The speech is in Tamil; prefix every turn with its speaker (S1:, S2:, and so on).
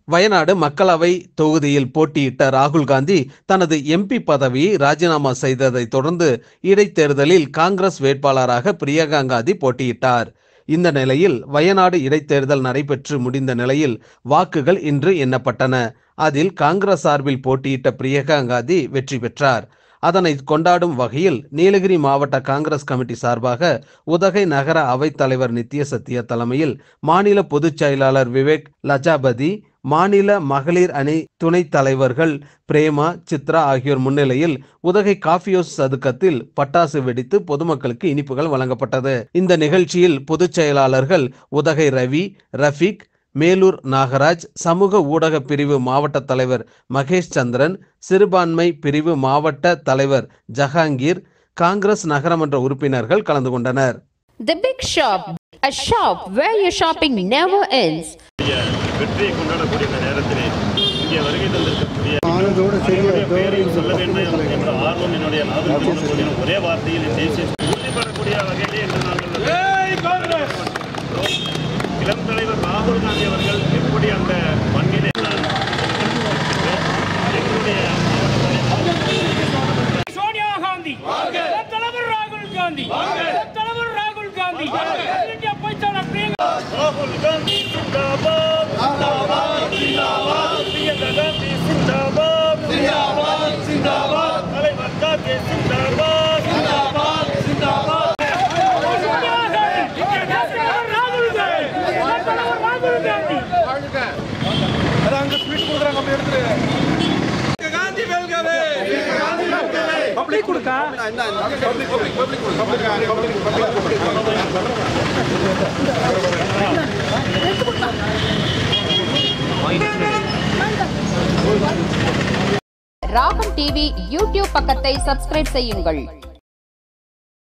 S1: வயநாடு மக்களவை தொகுதியில் போட்டியிட்ட ராகுல் காந்தி தனது எம்பி பதவியை ராஜினாமா செய்ததை தொடர்ந்து இடைத்தேர்தலில் காங்கிரஸ் வேட்பாளராக பிரியங்கா காந்தி போட்டியிட்டார். இந்த நிலையில் வயநாடு இடைத்தேர்தல் நடைபெற்று முடிந்த நிலையில் வாக்குகள் இன்று எண்ணப்பட்டன. அதில் காங்கிரஸ் சார்பில் போட்டியிட்ட பிரியங்கா காந்தி வெற்றி பெற்றார். அதனை கொண்டாடும் வகையில் நீலகிரி மாவட்ட காங்கிரஸ் கமிட்டி சார்பாக உதகை நகர அவைத் தலைவர் நித்ய சத்யா தலைமையில் மாநில பொதுச் செயலாளர் விவேக் லஜாபதி, மாநில மகளிர் அணி துணைத் தலைவர்கள் பிரேமா, சித்ரா ஆகியோர் முன்னிலையில் உதகை காஃபி ஹவுஸ் சதுக்கத்தில் பட்டாசு வெடித்து பொதுமக்களுக்கு இனிப்புகள் வழங்கப்பட்டது. இந்த நிகழ்ச்சியில் பொதுச் செயலாளர்கள் உதகை ரவி, ரஃபீக், மேலூர் நாகராஜ், சமூக ஊடக பிரிவு மாவட்ட தலைவர் மகேஷ் சந்திரன், சிறுபான்மை பிரிவு மாவட்ட தலைவர் ஜஹாங்கீர், காங்கிரஸ் நகரமன்ற உறுப்பினர்கள் கலந்து கொண்டனர்.
S2: The Big Shop, a shop where your shopping never ends.
S3: வெற்றியை கொண்டாடக்கூடிய இந்த நேரத்திலே இங்கே வருகை தந்திருக்கக்கூடிய சொல்ல வேண்டும் என்ற ஆர்வம் என்னுடைய நாதன் ஒரே வார்த்தையில் தேசிய உறுதிப்படக்கூடிய வகையிலே என்று நாங்கள் இளம் தலைவர் ராகுல் காந்தி அவர்கள் எப்படி அந்த மண்ணிலே எங்களுடைய
S4: சோனியா காந்தி, தலைவர் ராகுல் காந்தி, தலைவர் ராகுல் காந்தி, இந்தியா பைச்சாளர் பிரியங்கா
S3: ராகுல் காந்தி சிந்தாபாத், சிந்தாபாத், சிந்தாபாத், பிரியங்கா காந்தி சிந்தாபாத், சிந்தாபாத், சிந்தாபாத், தலைவர் காந்தி சிந்தாபாத், சிந்தாபாத், சிந்தாபாத்.
S2: ராகம் டிவி யூடியூப் பக்கத்தை சப்ஸ்கிரைப் செய்யுங்கள்.